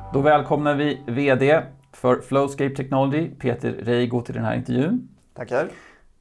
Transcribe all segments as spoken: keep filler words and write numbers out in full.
Då välkomnar vi vd för Flowscape Technology, Peter Reigo, till den här intervjun. Tackar.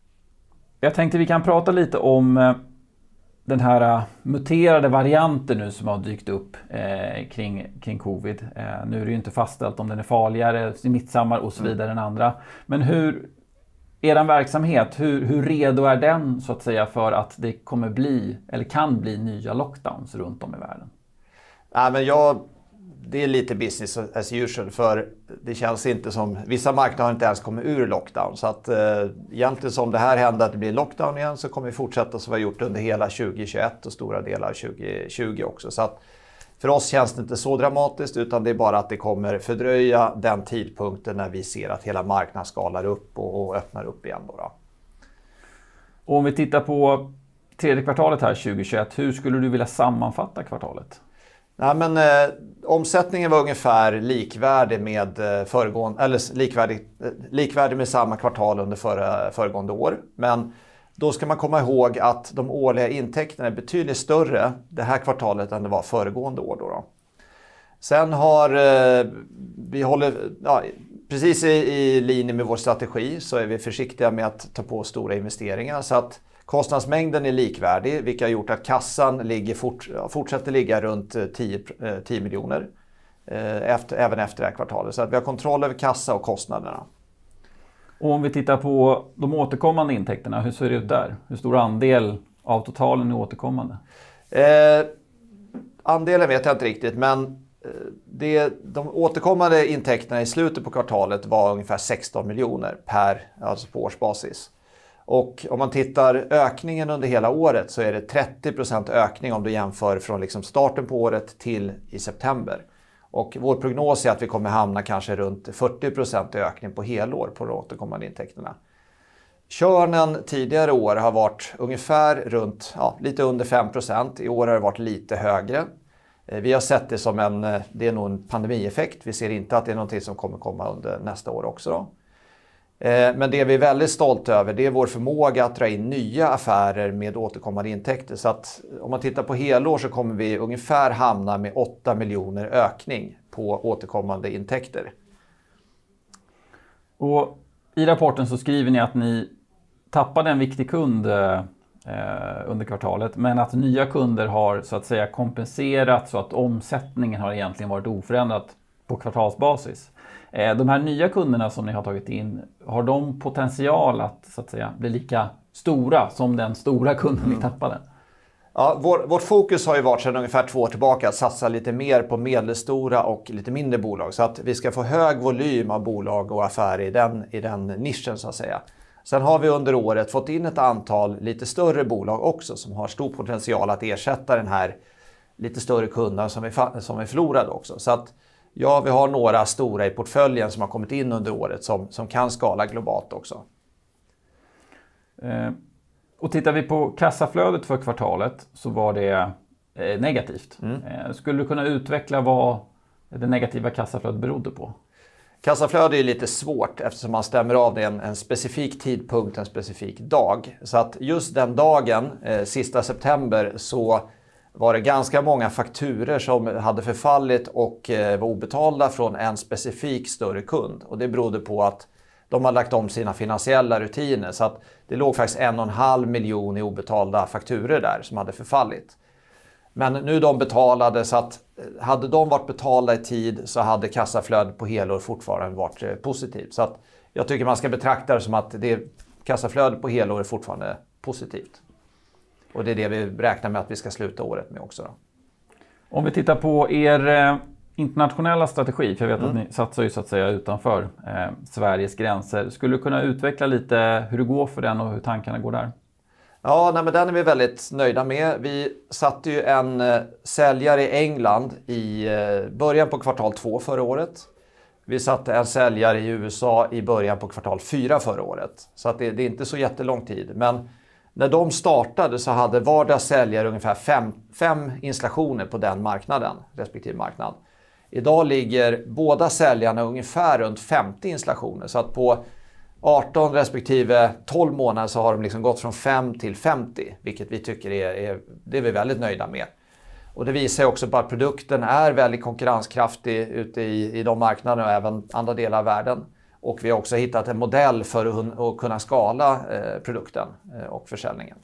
Jag tänkte vi kan prata lite om den här muterade varianten nu som har dykt upp eh, kring, kring covid. Eh, nu är det ju inte fastställt om den är farligare, smittsammare och så vidare än andra. Men hur, er verksamhet, hur, hur redo är den så att säga för att det kommer bli, eller kan bli, nya lockdowns runt om i världen? Ja, men jag, det är lite business as usual, för det känns inte som, vissa marknader har inte ens kommit ur lockdown. Så att eh, egentligen som det här händer att det blir lockdown igen, så kommer vi fortsätta som vi har gjort under hela tjugohundratjugoett och stora delar av tjugohundratjugo också. Så att för oss känns det inte så dramatiskt, utan det är bara att det kommer fördröja den tidpunkten när vi ser att hela marknaden skalar upp och, och öppnar upp igen. Då då. Och om vi tittar på tredje kvartalet här tjugohundratjugoett, hur skulle du vilja sammanfatta kvartalet? Nej, men, eh, omsättningen var ungefär likvärdig med eh, föregående, eller likvärdig, eh, likvärdig med samma kvartal under förra, föregående år. Men då ska man komma ihåg att de årliga intäkterna är betydligt större det här kvartalet än det var föregående år. Då då. Sen har eh, vi håller, ja, precis i, i linje med vår strategi, så är vi försiktiga med att ta på stora investeringar. Så att kostnadsmängden är likvärdig, vilket har gjort att kassan ligger fort, fortsätter ligga runt tio miljoner efter, även efter det här kvartalet. Så att vi har kontroll över kassa och kostnaderna. Och om vi tittar på de återkommande intäkterna, hur ser det ut där? Hur stor andel av totalen är återkommande? Eh, andelen vet jag inte riktigt, men det, de återkommande intäkterna i slutet på kvartalet var ungefär sexton miljoner per, alltså på årsbasis. Och om man tittar ökningen under hela året, så är det trettio procent ökning om du jämför från liksom starten på året till i september. Och vår prognos är att vi kommer hamna kanske runt fyrtio procent ökning på helår på de återkommande intäkterna. Körnen tidigare år har varit ungefär runt, ja, lite under fem procent. I år har det varit lite högre. Vi har sett det som en, det är nog en pandemieffekt. Vi ser inte att det är någonting som kommer komma under nästa år också då. Men det vi är väldigt stolta över, det är vår förmåga att dra in nya affärer med återkommande intäkter. Så att om man tittar på helår, så kommer vi ungefär hamna med åtta miljoner ökning på återkommande intäkter. Och i rapporten så skriver ni att ni tappade en viktig kund eh, under kvartalet, men att nya kunder har så att säga kompenserat så att omsättningen har egentligen varit oförändrat på kvartalsbasis. De här nya kunderna som ni har tagit in, har de potential att, så att säga, bli lika stora som den stora kunden mm. ni tappade? Ja, vår, vårt fokus har ju varit sedan ungefär två år tillbaka att satsa lite mer på medelstora och lite mindre bolag. Så att vi ska få hög volym av bolag och affärer i den, i den nischen så att säga. Sen har vi under året fått in ett antal lite större bolag också som har stor potential att ersätta den här lite större kunden som är, som är förlorad också. Så att ja, vi har några stora i portföljen som har kommit in under året som, som kan skala globalt också. Eh, och tittar vi på kassaflödet för kvartalet, så var det eh, negativt. Mm. Eh, skulle du kunna utveckla vad det negativa kassaflödet berodde på? Kassaflöde är lite svårt eftersom man stämmer av det en, en specifik tidpunkt, en specifik dag. Så att just den dagen, eh, sista september, så var det ganska många fakturer som hade förfallit och var obetalda från en specifik större kund. Och det berodde på att de har lagt om sina finansiella rutiner. Så att det låg faktiskt en och en halv miljon i obetalda fakturer där som hade förfallit. Men nu är de betalade, så att hade de varit betalda i tid så hade kassaflödet på helår fortfarande varit positivt. Så att jag tycker man ska betrakta det som att det kassaflödet på helår är fortfarande positivt. Och det är det vi räknar med att vi ska sluta året med också. Då. Om vi tittar på er eh, internationella strategi, för jag vet mm. att ni satsar ju så att säga utanför eh, Sveriges gränser. Skulle du kunna utveckla lite hur det går för den och hur tankarna går där? Ja, nej, men den är vi väldigt nöjda med. Vi satte ju en eh, säljare i England i eh, början på kvartal två förra året. Vi satte en säljare i U S A i början på kvartal fyra förra året. Så att det, det är inte så jättelång tid. Men när de startade så hade vardag säljare ungefär fem, fem installationer på den marknaden, respektive marknad. Idag ligger båda säljarna ungefär runt femtio installationer. Så att på arton respektive tolv månader så har de liksom gått från fem till femtio. Vilket vi tycker är, är, det är vi väldigt nöjda med. Och det visar också på att produkten är väldigt konkurrenskraftig ute i, i de marknaderna och även andra delar av världen. Och vi har också hittat en modell för att, att kunna skala eh, produkten eh, och försäljningen.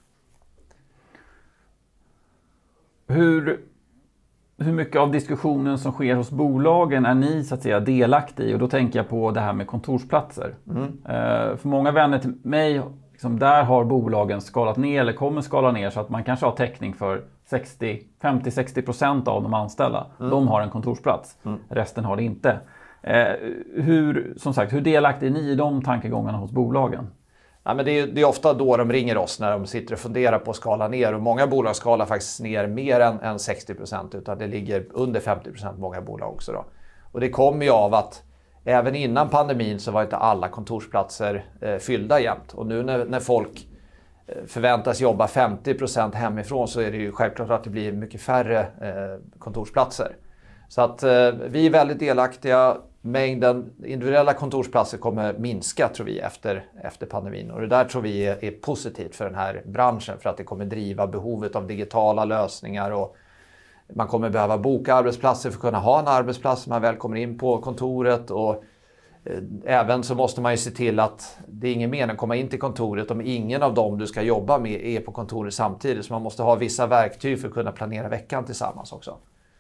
Hur, hur mycket av diskussionen som sker hos bolagen är ni så att säga delaktiga i? Och då tänker jag på det här med kontorsplatser. Mm. Eh, för många vänner till mig, liksom, där har bolagen skalat ner eller kommer skala ner så att man kanske har täckning för femtio till sextio procent av de anställda. Mm. De har en kontorsplats. Mm. Resten har det inte. Eh, hur, som sagt, hur delaktiga är ni i de tankegångarna hos bolagen? Ja, men det, är, det är ofta då de ringer oss när de sitter och funderar på att skala ner. Och många bolag skalar faktiskt ner mer än, än sextio procent, utan det ligger under femtio procent många bolag också. Då. Och det kommer ju av att även innan pandemin så var inte alla kontorsplatser eh, fyllda jämt. Och nu när, när folk eh, förväntas jobba femtio procent hemifrån så är det ju självklart att det blir mycket färre eh, kontorsplatser. Så att eh, vi är väldigt delaktiga. Mängden individuella kontorsplatser kommer minska tror vi efter, efter pandemin. Och det där tror vi är, är positivt för den här branschen för att det kommer driva behovet av digitala lösningar. Och man kommer behöva boka arbetsplatser för att kunna ha en arbetsplats när man väl kommer in på kontoret. Och eh, även så måste man ju se till att det är ingen mening att komma in till kontoret om ingen av dem du ska jobba med är på kontoret samtidigt. Så man måste ha vissa verktyg för att kunna planera veckan tillsammans också.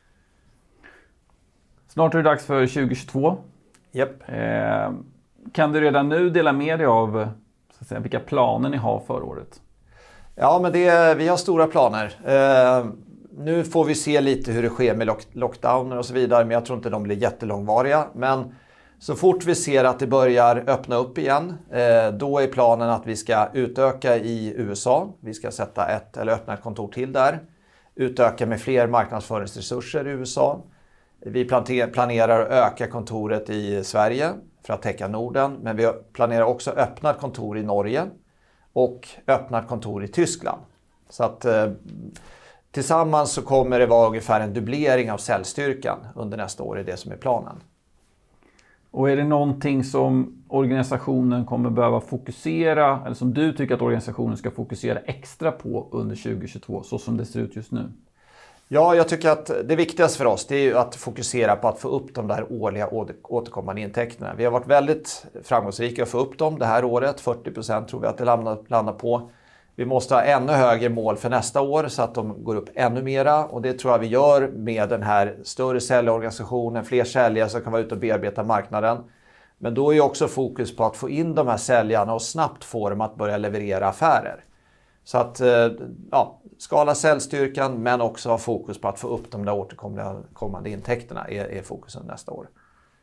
Snart är det dags för tjugo tjugotvå. Yep. Eh, kan du redan nu dela med dig av så att säga, vilka planer ni har för året? Ja, men det, vi har stora planer. Eh, nu får vi se lite hur det sker med lock, lockdowner och så vidare. Men jag tror inte de blir jättelångvariga. Men så fort vi ser att det börjar öppna upp igen. Eh, då är planen att vi ska utöka i U S A. Vi ska sätta ett eller öppna ett kontor till där. Utöka med fler marknadsföringsresurser i U S A. Vi planerar att öka kontoret i Sverige för att täcka Norden. Men vi planerar också att öppna ett kontor i Norge och öppna ett kontor i Tyskland. Så att eh, tillsammans så kommer det vara ungefär en dubblering av säljstyrkan under nästa år, är det som är planen. Och är det någonting som organisationen kommer behöva fokusera, eller som du tycker att organisationen ska fokusera extra på under tjugo tjugotvå, så som det ser ut just nu? Ja, jag tycker att det viktigaste för oss det är ju att fokusera på att få upp de där årliga återkommande intäkterna. Vi har varit väldigt framgångsrika att få upp dem det här året. fyrtio procent tror vi att det landar på. Vi måste ha ännu högre mål för nästa år så att de går upp ännu mera. Och det tror jag vi gör med den här större säljorganisationen, fler säljare som kan vara ute och bearbeta marknaden. Men då är ju också fokus på att få in de här säljarna och snabbt få dem att börja leverera affärer. Så att ja, skala säljstyrkan men också ha fokus på att få upp de där återkommande intäkterna är, är fokusen nästa år.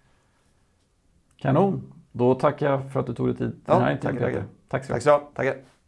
Kanon. Då tackar jag för att du tog dig tid. Ja, tack, tack. Tack så mycket. Tack.